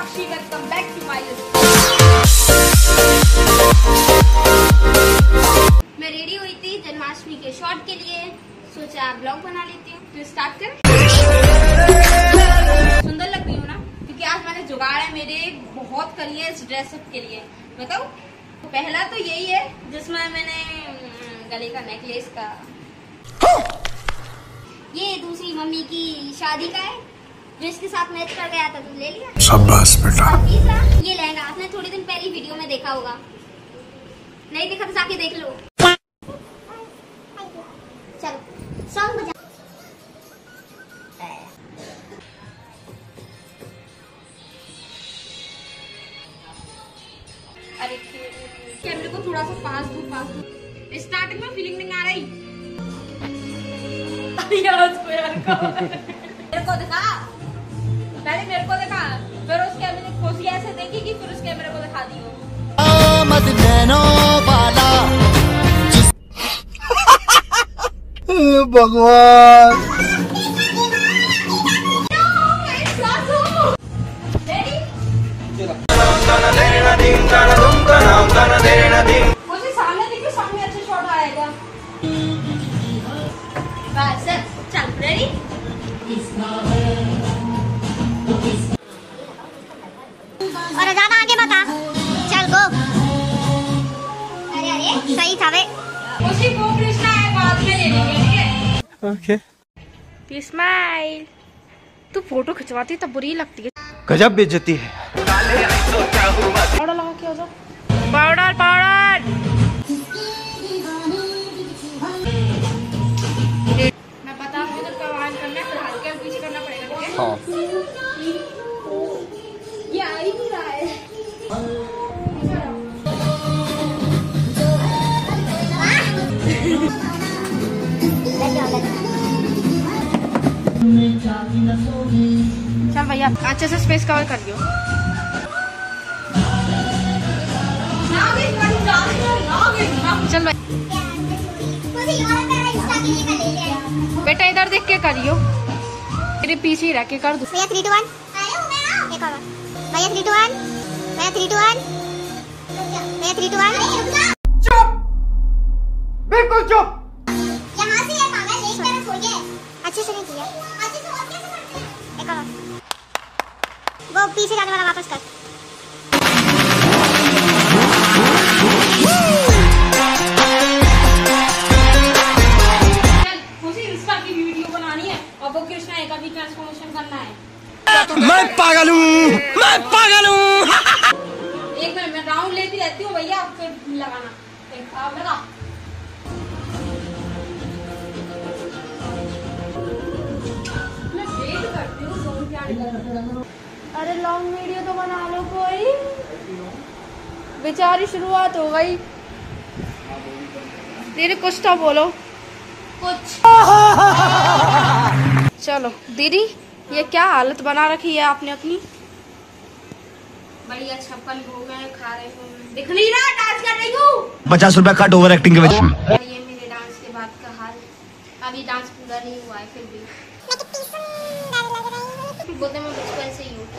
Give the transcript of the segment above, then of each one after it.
Sakshi, welcome back to my YouTube. मैं ready हुई थी जन्माष्टमी के शॉट के लिए, सोचा ब्लॉग बना लेती हूँ। तो स्टार्ट करें। सुंदर लग रही हूँ ना, क्योंकि आज मैंने जुगाड़ है मेरे बहुत करी है इस ड्रेसअप के लिए। बताओ, पहला तो यही है जिसमें मैंने गले का नेकलेस का, ये दूसरी मम्मी की शादी का है जो इसके साथ मैच कर गया था, तो ले लिया। शाबाश बेटा। तीसरा ये लहंगा, आपने थोड़ी दिन पहले वीडियो में देखा होगा, नहीं देखा तो जाके देख लो। चलो सॉन्ग बजा। अरे कैमरे को थोड़ा सा पास दूर। स्टार्टिंग में फीलिंग नहीं आ रही। मेरे को दिखा, पहले मेरे को दिखा, फिर उस कैमरे को ऐसे देखेगी, फिर उस कैमरे को दिखा दी हो। भगवान। मुझे सामने देखो, सामने अच्छा शॉट आएगा। बस चल, रेडी। और ज्यादा आगे मत आ, चल गो। अरे सही था वे। उसी को कृष्णा है, बाद में ले लेंगे, ठीक है? ओके। स्माइल। तू फोटो खिंचवाती तब बुरी लगती है। गजब बेइज्जती है। पाउडर लगा के आ जाओ। पाउडर। मैं बता रही हूँ, जब आवाज करना है फिर हल्के पीछे करना पड़ेगा, ठीक है? हाँ। ये आ ही नहीं रहा है। चल भैया, अच्छे से स्पेस कवर कर लियो। चल भाई, बेटा इधर देख के करियो, मेरे पीछे ही रह के कर दो। भैया 3 2 1, एक और भैया 3 2 1, भैया 3 2 1, भैया 3 2 1। चुप, बिल्कुल चुप। यहाँ से ये पागल एक तरह छोड़िए। अच्छे से नहीं किया, अच्छे से और कैसे करते हैं? एक और वो पीछे जाने वाला वापस कर। और वो कृष्णा का भी ट्रांसफॉर्मेशन करना है। मैं पागल हूँ। एक मिनट, मैं राउंड लेती रहती हूँ भैया, फिर लगाना। आप लगा। मैं वेट करती हूँ, सॉन्ग क्या निकलता। अरे लॉन्ग वीडियो तो बना लो कोई, बेचारी शुरुआत हो गई। दीदी कुछ तो बोलो, कुछ। चलो दीदी, ये क्या हालत बना रखी है आपने अपनी? बढ़िया छप्पन भोग है, खा रही हूँ, दिख नहीं रहा, डांस कर रही हूँ। 50 रुपया कट ओवर एक्टिंग के वजह। ये मेरे डांस के बाद का हाल। अभी डांस पूरा नहीं हुआ है, फिर भी बोलते मैं बचपन से ही हूँ।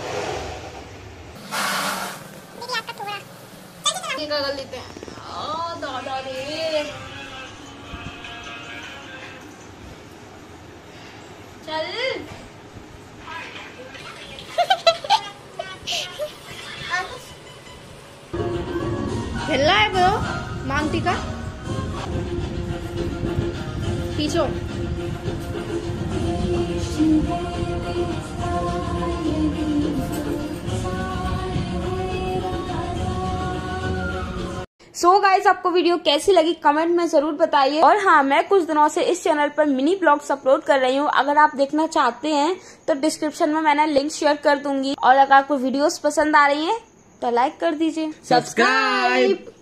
कर लेते हैं। दादा रे, चल। हिलना है ब्रो, मांगती का पीछो। सो गाइस, आपको वीडियो कैसी लगी कमेंट में जरूर बताइए। और हाँ, मैं कुछ दिनों से इस चैनल पर मिनी ब्लॉग्स अपलोड कर रही हूँ, अगर आप देखना चाहते हैं तो डिस्क्रिप्शन में मैंने लिंक शेयर कर दूंगी। और अगर आपको वीडियोस पसंद आ रही हैं तो लाइक कर दीजिए, सब्सक्राइब।